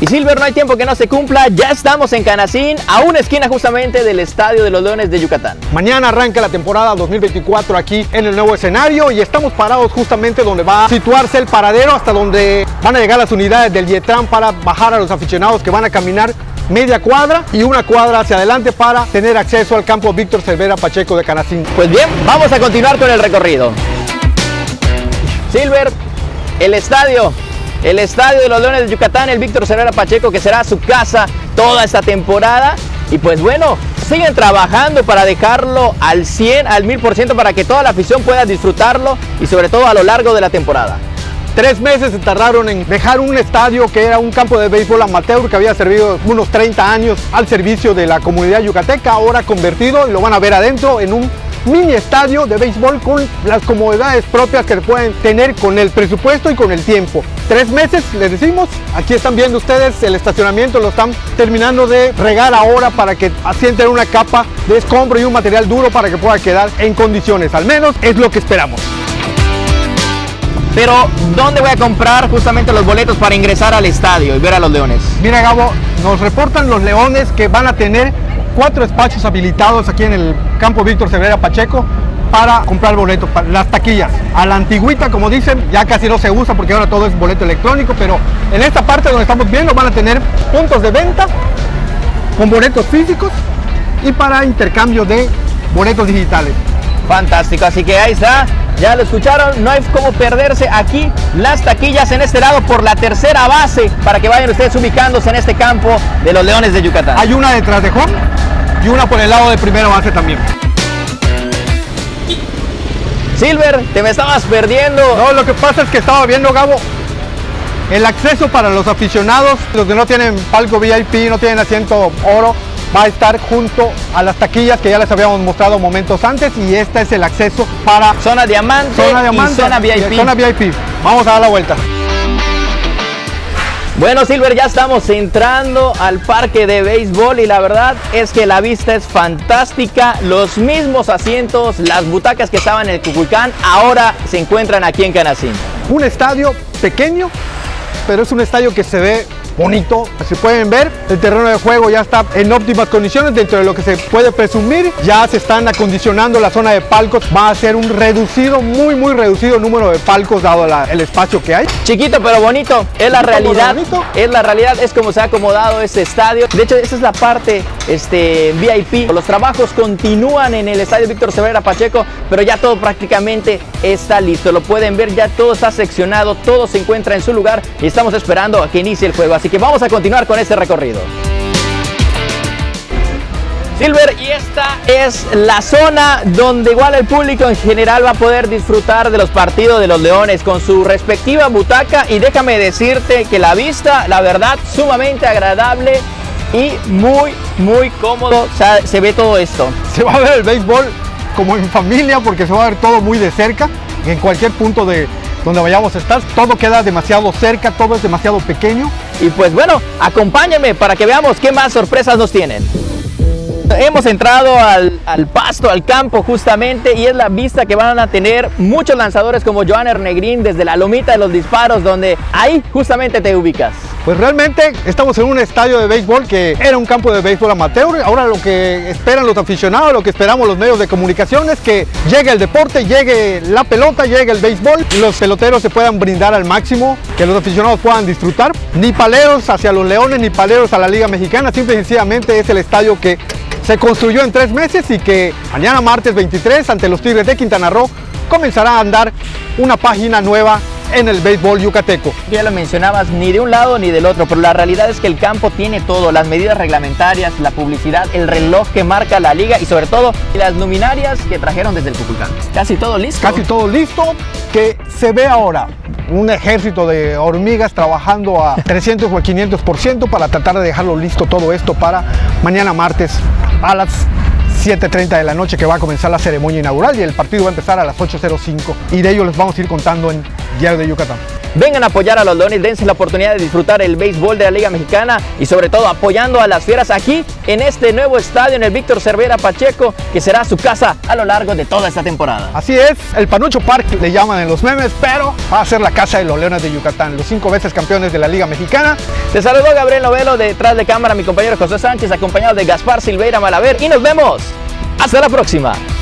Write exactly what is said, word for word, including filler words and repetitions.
Silver, no hay tiempo que no se cumpla, ya estamos en Canacín, a una esquina justamente del Estadio de los Leones de Yucatán. Mañana arranca la temporada dos mil veinticuatro aquí en el nuevo escenario y estamos parados justamente donde va a situarse el paradero, hasta donde van a llegar las unidades del Yetran para bajar a los aficionados que van a caminar media cuadra y una cuadra hacia adelante para tener acceso al campo Víctor Cervera Pacheco de Canacín. Pues bien, vamos a continuar con el recorrido. Silver, el estadio, el estadio de los Leones de Yucatán, el Víctor Cervera Pacheco, que será su casa toda esta temporada. Y pues bueno, siguen trabajando para dejarlo al cien, al mil por ciento, para que toda la afición pueda disfrutarlo y sobre todo a lo largo de la temporada. Tres meses se tardaron en dejar un estadio que era un campo de béisbol amateur que había servido unos treinta años al servicio de la comunidad yucateca, ahora convertido, y lo van a ver adentro, en un mini estadio de béisbol con las comodidades propias que pueden tener con el presupuesto y con el tiempo. Tres meses, les decimos, aquí están viendo ustedes el estacionamiento, lo están terminando de regar ahora para que asienten una capa de escombro y un material duro para que pueda quedar en condiciones, al menos es lo que esperamos. Pero, ¿dónde voy a comprar justamente los boletos para ingresar al estadio y ver a los Leones? Mira, Gabo, nos reportan los Leones que van a tener cuatro espacios habilitados aquí en el campo Víctor Cervera Pacheco para comprar boletos, para las taquillas. A la antigüita, como dicen, ya casi no se usa porque ahora todo es boleto electrónico, pero en esta parte donde estamos viendo van a tener puntos de venta con boletos físicos y para intercambio de boletos digitales. Fantástico, así que ahí está, ya lo escucharon, no hay como perderse aquí las taquillas en este lado por la tercera base para que vayan ustedes ubicándose en este campo de los Leones de Yucatán. Hay una detrás de home y una por el lado de primera base también. Silver, te me estabas perdiendo. No, lo que pasa es que estaba viendo, Gabo, el acceso para los aficionados, los que no tienen palco V I P, no tienen asiento oro, va a estar junto a las taquillas que ya les habíamos mostrado momentos antes, y este es el acceso para zona diamante, zona diamante y zona V I P. Zona V I P. Vamos a dar la vuelta. Bueno, Silver, ya estamos entrando al parque de béisbol y la verdad es que la vista es fantástica. Los mismos asientos, las butacas que estaban en el Cuculcán, ahora se encuentran aquí en Canacín. Un estadio pequeño, pero es un estadio que se ve bonito. Si pueden ver, el terreno de juego ya está en óptimas condiciones dentro de lo que se puede presumir. Ya se están acondicionando la zona de palcos. Va a ser un reducido, muy muy reducido número de palcos dado la, el espacio que hay. Chiquito pero bonito, es la realidad. Es la realidad, es como se ha acomodado este estadio. De hecho, esa es la parte este, V I P. Los trabajos continúan en el estadio Víctor Cervera Pacheco, pero ya todo prácticamente está listo. Lo pueden ver, ya todo está seccionado, todo se encuentra en su lugar y estamos esperando a que inicie el juego. Así que vamos a continuar con este recorrido. Silver, y esta es la zona donde igual el público en general va a poder disfrutar de los partidos de los Leones con su respectiva butaca, y déjame decirte que la vista, la verdad, sumamente agradable y muy muy cómodo. O sea, se ve todo esto. Se va a ver el béisbol como en familia porque se va a ver todo muy de cerca en cualquier punto de donde vayamos a estar. Todo queda demasiado cerca, todo es demasiado pequeño. Y pues bueno, acompáñenme para que veamos qué más sorpresas nos tienen. Hemos entrado al, al pasto, al campo justamente, y es la vista que van a tener muchos lanzadores como Johanner Negrín desde la lomita de los disparos, donde ahí justamente te ubicas. Pues realmente estamos en un estadio de béisbol que era un campo de béisbol amateur. Ahora lo que esperan los aficionados, lo que esperamos los medios de comunicación es que llegue el deporte, llegue la pelota, llegue el béisbol y los peloteros se puedan brindar al máximo, que los aficionados puedan disfrutar. Ni paleros hacia los Leones, ni paleros a la Liga Mexicana, simple y sencillamente es el estadio que se construyó en tres meses y que mañana martes veintitrés ante los Tigres de Quintana Roo comenzará a andar una página nueva en el béisbol yucateco. Ya lo mencionabas, ni de un lado ni del otro, pero la realidad es que el campo tiene todo, las medidas reglamentarias, la publicidad, el reloj que marca la liga y sobre todo las luminarias que trajeron desde el Cuculcán. Casi todo listo. Casi todo listo, que se ve ahora un ejército de hormigas trabajando a trescientos o a quinientos por ciento para tratar de dejarlo listo todo esto para mañana martes a las siete treinta de la noche, que va a comenzar la ceremonia inaugural, y el partido va a empezar a las ocho cero cinco, y de ello les vamos a ir contando en Diario de Yucatán. Vengan a apoyar a los Leones, dense la oportunidad de disfrutar el béisbol de la Liga Mexicana y sobre todo apoyando a las Fieras aquí en este nuevo estadio, en el Víctor Cervera Pacheco, que será su casa a lo largo de toda esta temporada. Así es, el Panucho Park le llaman en los memes, pero va a ser la casa de los Leones de Yucatán, los cinco veces campeones de la Liga Mexicana. Te saludó Gabriel Novelo, detrás de cámara mi compañero José Sánchez, acompañado de Gaspar Silveira Malaver, y nos vemos. ¡Hasta la próxima!